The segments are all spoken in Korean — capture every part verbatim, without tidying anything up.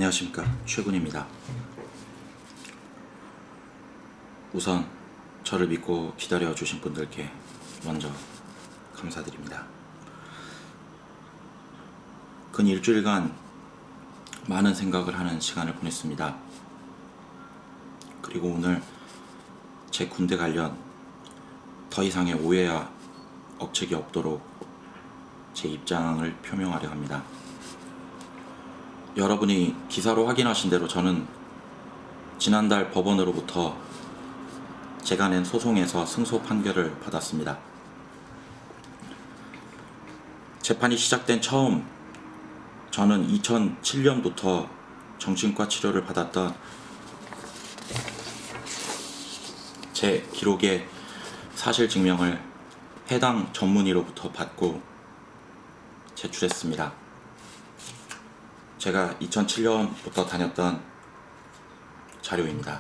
안녕하십니까, 최군입니다. 우선 저를 믿고 기다려 주신 분들께 먼저 감사드립니다. 근 일주일간 많은 생각을 하는 시간을 보냈습니다. 그리고 오늘 제 군대 관련 더 이상의 오해와 억측이 없도록 제 입장을 표명하려 합니다. 여러분이 기사로 확인하신 대로 저는 지난달 법원으로부터 제가 낸 소송에서 승소 판결을 받았습니다. 재판이 시작된 처음 저는 이천칠 년부터 정신과 치료를 받았던 제 기록의 사실 증명을 해당 전문의로부터 받고 제출했습니다. 제가 이천칠 년부터 다녔던 자료입니다.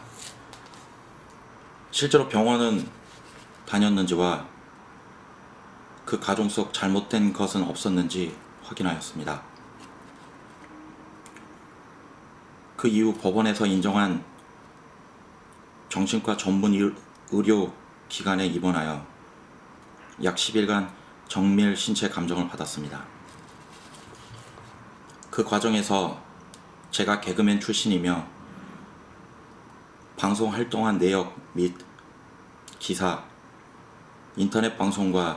실제로 병원은 다녔는지와 그 과정 속 잘못된 것은 없었는지 확인하였습니다. 그 이후 법원에서 인정한 정신과 전문 의료 기관에 입원하여 약 십 일간 정밀 신체 감정을 받았습니다. 그 과정에서 제가 개그맨 출신이며 방송 활동한 내역 및 기사, 인터넷 방송과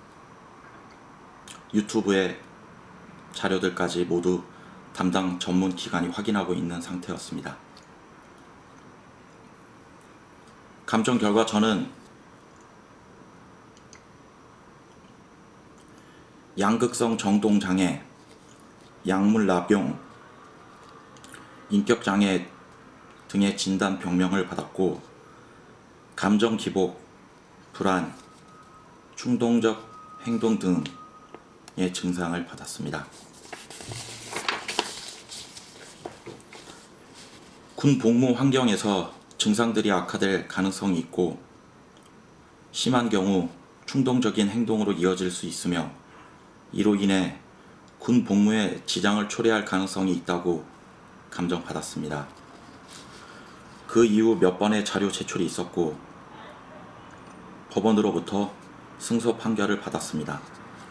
유튜브의 자료들까지 모두 담당 전문 기관이 확인하고 있는 상태였습니다. 감정 결과 저는 양극성 정동장애, 약물납용, 인격장애 등의 진단 병명을 받았고 감정 기복, 불안, 충동적 행동 등의 증상을 받았습니다. 군 복무 환경에서 증상들이 악화될 가능성이 있고 심한 경우 충동적인 행동으로 이어질 수 있으며 이로 인해 군 복무에 지장을 초래할 가능성이 있다고 감정받았습니다. 그 이후 몇 번의 자료 제출이 있었고 법원으로부터 승소 판결을 받았습니다.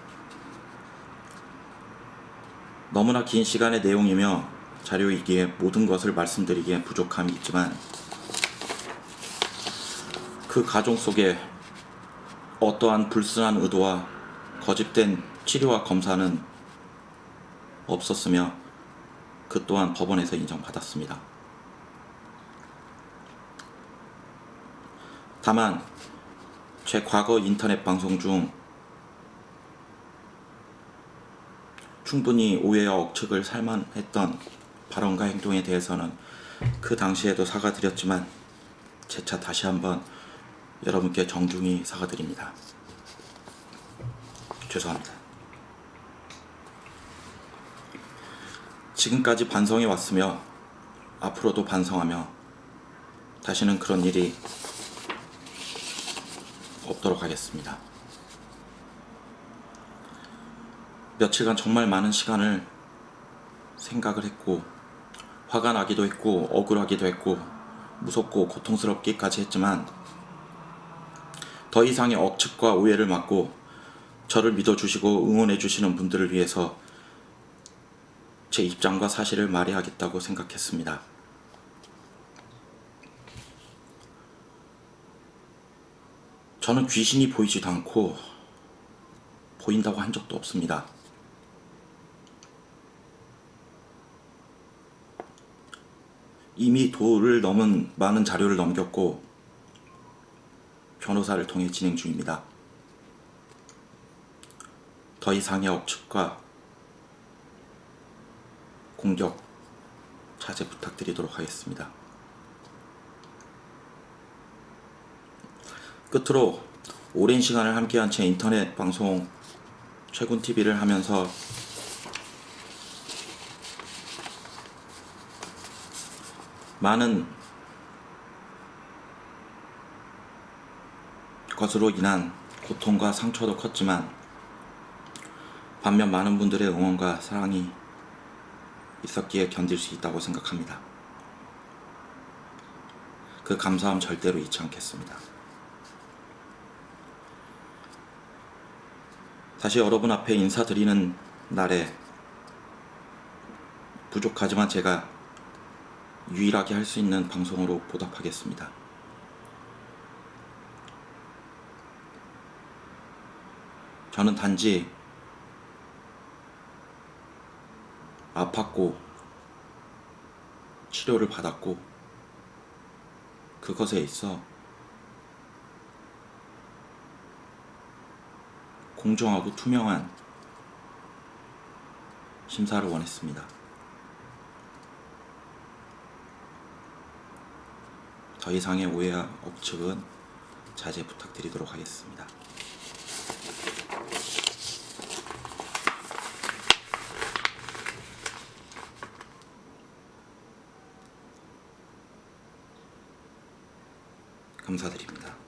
너무나 긴 시간의 내용이며 자료이기에 모든 것을 말씀드리기에 부족함이 있지만 그 과정 속에 어떠한 불순한 의도와 거짓된 치료와 검사는 없었으며 그 또한 법원에서 인정받았습니다. 다만 제 과거 인터넷 방송 중 충분히 오해와 억측을 살만했던 발언과 행동에 대해서는 그 당시에도 사과드렸지만 재차 다시 한번 여러분께 정중히 사과드립니다. 죄송합니다. 지금까지 반성해 왔으며 앞으로도 반성하며 다시는 그런 일이 없도록 하겠습니다. 며칠간 정말 많은 시간을 생각을 했고 화가 나기도 했고 억울하기도 했고 무섭고 고통스럽기까지 했지만 더 이상의 억측과 오해를 막고 저를 믿어주시고 응원해주시는 분들을 위해서 제 입장과 사실을 말해야겠다고 생각했습니다. 저는 귀신이 보이지도 않고 보인다고 한 적도 없습니다. 이미 도를 넘은 많은 자료를 넘겼고 변호사를 통해 진행 중입니다. 더 이상의 억측과 공격 자제 부탁드리도록 하겠습니다. 끝으로 오랜 시간을 함께한 제 인터넷 방송 최군티비를 하면서 많은 것으로 인한 고통과 상처도 컸지만 반면 많은 분들의 응원과 사랑이 있었기에 견딜 수 있다고 생각합니다. 그 감사함 절대로 잊지 않겠습니다. 다시 여러분 앞에 인사드리는 날에 부족하지만 제가 유일하게 할 수 있는 방송으로 보답하겠습니다. 저는 단지 아팠고 치료를 받았고 그것에 있어 공정하고 투명한 심사를 원했습니다. 더 이상의 오해와 억측은 자제 부탁드리도록 하겠습니다. 감사드립니다.